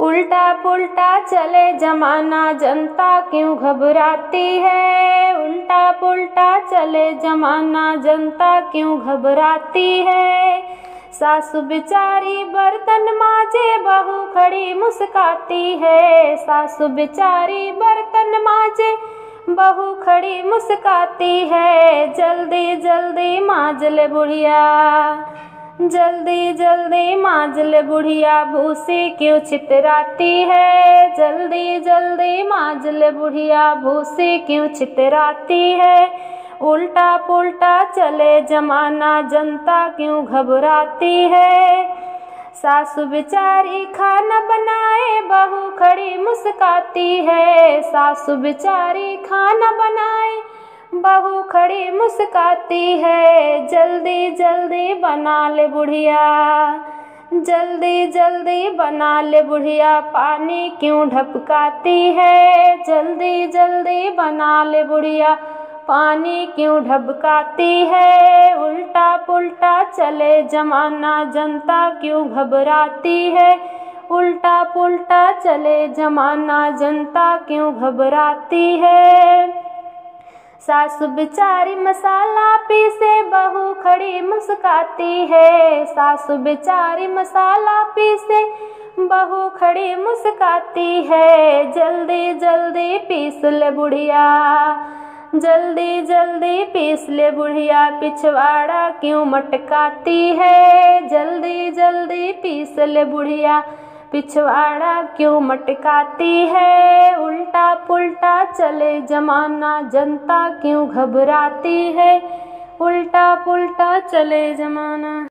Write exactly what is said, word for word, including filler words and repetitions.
उल्टा पुल्टा चले जमाना, जनता क्यों घबराती है। उल्टा पुल्टा चले जमाना, जनता क्यों घबराती है। सासु बेचारी बर्तन मांजे, बहू खड़ी मुस्काती है। सासु बेचारी बर्तन मांजे, बहू खड़ी मुस्काती है। जल्दी जल्दी मांज ले बुढ़िया, जल्दी जल्दी मांज ले बुढ़िया, भूसी क्यों छितराती है। जल्दी जल्दी मांज ले बुढ़िया, भूसी क्यों छितराती है। उल्टा पुल्टा चले जमाना, जनता क्यों घबराती है। सासु बेचारी खाना बनाए, बहू खड़ी मुस्काती है। सासु बेचारी खाना बनाए, बहू खड़ी मुस्काती है। जल्दी जल्दी बना ले बुढ़िया, जल्दी जल्दी बना ले बुढ़िया, पानी क्यों ढपकाती है। जल्दी जल्दी बना ले बुढ़िया, पानी क्यों ढबकाती है। उल्टा पुल्टा चले जमाना, जनता क्यों घबराती है। उल्टा पुल्टा चले जमाना, जनता क्यों घबराती है। सासु बेचारी मसाला पीसे, बहू खड़ी मुस्काती है। सासु बेचारी मसाला पीसे, बहू खड़ी मुस्काती है। जल्दी जल्दी पीस ले बुढ़िया, जल्दी जल्दी पीस ले बुढ़िया, पिछवाड़ा क्यों मटकाती है। जल्दी जल्दी पीस ले बुढ़िया, पिछवाड़ा क्यों मटकाती है। उल्टा पुल्टा चले जमाना, जनता क्यों घबराती है। उल्टा पुल्टा चले जमाना।